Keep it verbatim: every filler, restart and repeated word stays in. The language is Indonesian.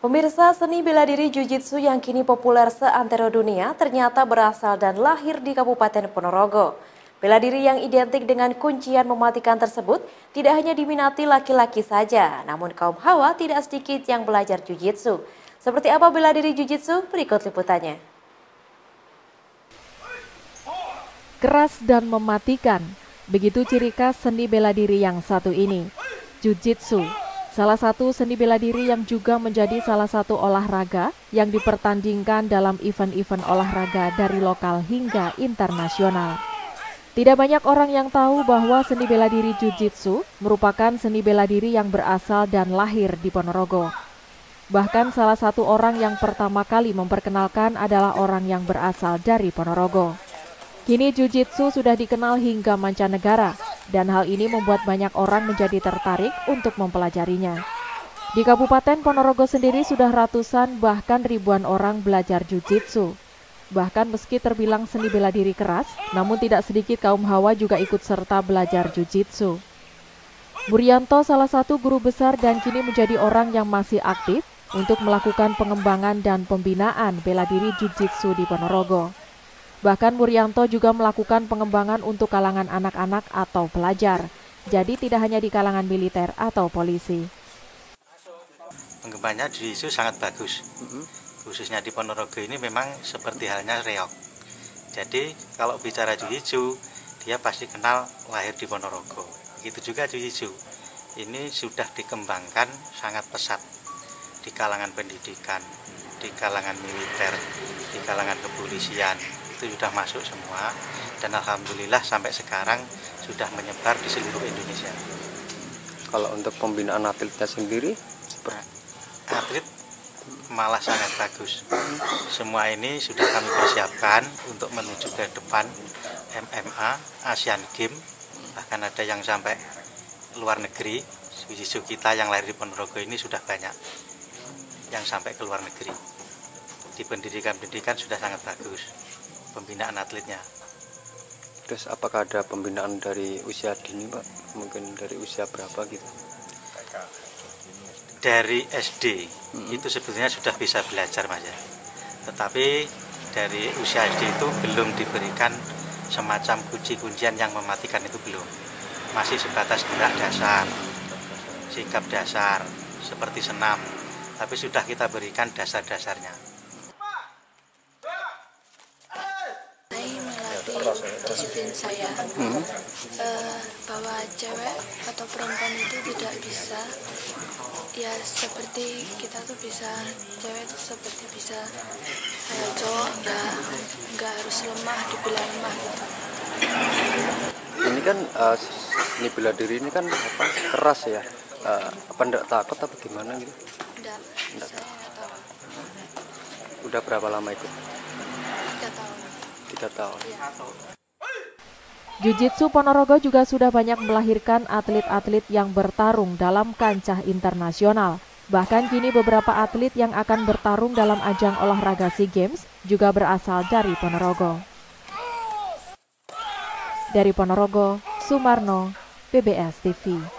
Pemirsa, seni bela diri Jiu-Jitsu yang kini populer seantero dunia ternyata berasal dan lahir di Kabupaten Ponorogo. Bela diri yang identik dengan kuncian mematikan tersebut tidak hanya diminati laki-laki saja, namun kaum hawa tidak sedikit yang belajar Jiu-Jitsu. Seperti apa bela diri Jiu-Jitsu? Berikut liputannya. Keras dan mematikan, begitu ciri khas seni bela diri yang satu ini, Jiu-Jitsu. Salah satu seni bela diri yang juga menjadi salah satu olahraga yang dipertandingkan dalam event-event olahraga dari lokal hingga internasional. Tidak banyak orang yang tahu bahwa seni bela diri Jiu-Jitsu merupakan seni bela diri yang berasal dan lahir di Ponorogo. Bahkan salah satu orang yang pertama kali memperkenalkan adalah orang yang berasal dari Ponorogo. Kini Jiu-Jitsu sudah dikenal hingga mancanegara, dan hal ini membuat banyak orang menjadi tertarik untuk mempelajarinya. Di Kabupaten Ponorogo sendiri sudah ratusan bahkan ribuan orang belajar Jiu-Jitsu. Bahkan meski terbilang seni bela diri keras, namun tidak sedikit kaum hawa juga ikut serta belajar Jiu-Jitsu. Murianto salah satu guru besar dan kini menjadi orang yang masih aktif untuk melakukan pengembangan dan pembinaan bela diri Jiu-Jitsu di Ponorogo. Bahkan Murianto juga melakukan pengembangan untuk kalangan anak-anak atau pelajar, jadi tidak hanya di kalangan militer atau polisi. Pengembangannya Jiu-Jitsu sangat bagus, mm-hmm. khususnya di Ponorogo ini memang seperti halnya reok. Jadi kalau bicara Jiu-Jitsu, dia pasti kenal lahir di Ponorogo. Begitu juga Jiu-Jitsu, ini sudah dikembangkan sangat pesat di kalangan pendidikan, di kalangan militer, di kalangan kepolisian. Itu sudah masuk semua, dan alhamdulillah sampai sekarang sudah menyebar di seluruh Indonesia. Kalau untuk pembinaan atletnya sendiri, nah, atlet malah sangat bagus. Semua ini sudah kami persiapkan untuk menuju ke depan M M A, Asian Games, bahkan ada yang sampai luar negeri. Jiu-Jitsu kita yang lahir di Ponorogo ini sudah banyak yang sampai ke luar negeri. Di pendidikan-pendidikan sudah sangat bagus pembinaan atletnya. Terus apakah ada pembinaan dari usia dini, Pak? Mungkin dari usia berapa gitu? Dari S D hmm. itu sebetulnya sudah bisa belajar, Mas ya. Tetapi dari usia S D itu belum diberikan semacam kunci-kuncian yang mematikan, itu belum. Masih sebatas gerak dasar, sikap dasar, seperti senam. Tapi sudah kita berikan dasar-dasarnya. Disiplin saya hmm. uh, bahwa cewek atau perempuan itu tidak bisa ya seperti kita tuh bisa, cewek itu seperti bisa uh, cowok nggak nggak harus lemah, dibilang lemah gitu. Ini kan uh, ini bela diri ini kan apa keras ya, uh, apa enggak takut apa gimana gitu? Enggak, saya nggak tahu. Udah berapa lama ikut? Tiga tahun. Tiga tahun. Ya. Jiu-Jitsu Ponorogo juga sudah banyak melahirkan atlet-atlet yang bertarung dalam kancah internasional. Bahkan kini beberapa atlet yang akan bertarung dalam ajang olahraga SEA Games juga berasal dari Ponorogo. Dari Ponorogo, Sumarno, P B S T V.